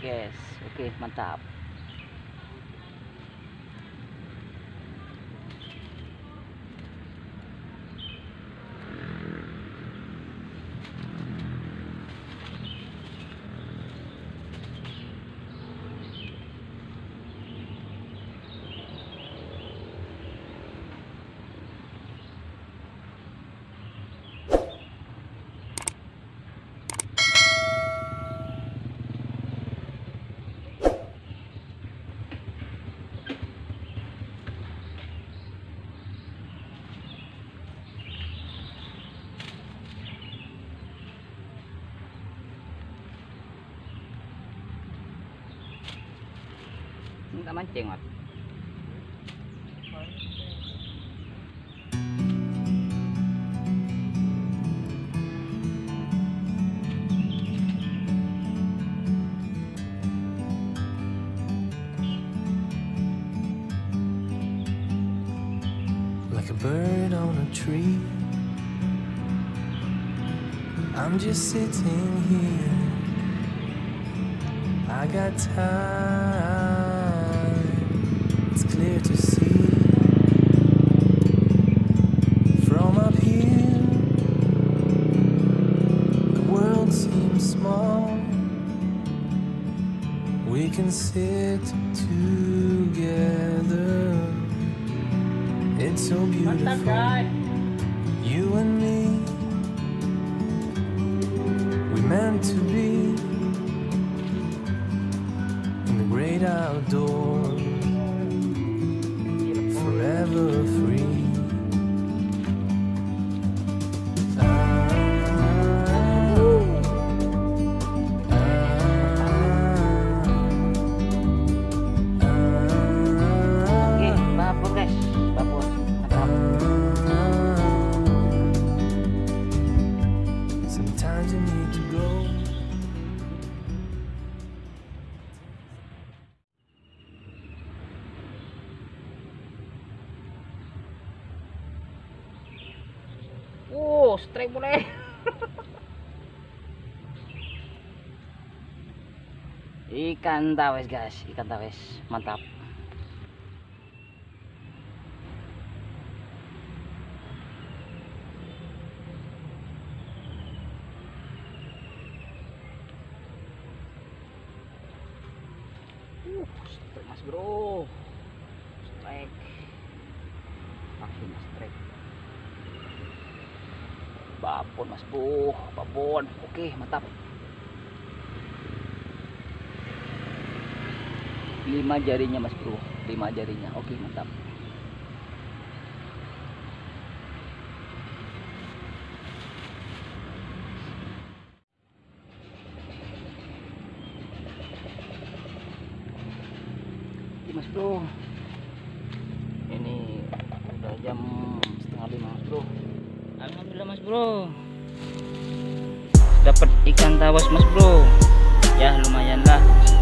guys. Oke, mantap. Minta mancing, Mat. Like a bird on a tree, I'm just sitting here. I got time, it's clear to see. From up here, the world seems small. We can sit together. It's so beautiful, you and me. We meant to be in the great outdoors, forever free. Sometimes you need to go. Strike boleh. Ikan tawes, guys, ikan tawes, mantap. Strike, Mas Bro. Strike. Pakai Mas strike. Babon, Mas Bro, babon. Oke, mantap. 5 jarinya, Mas Bro, 5 jarinya. Oke, mantap. Oke, Mas Bro, ini udah jam setengah 5, Mas Bro. Alhamdulillah, Mas Bro, dapat ikan tawes, Mas Bro. Ya lumayan lah.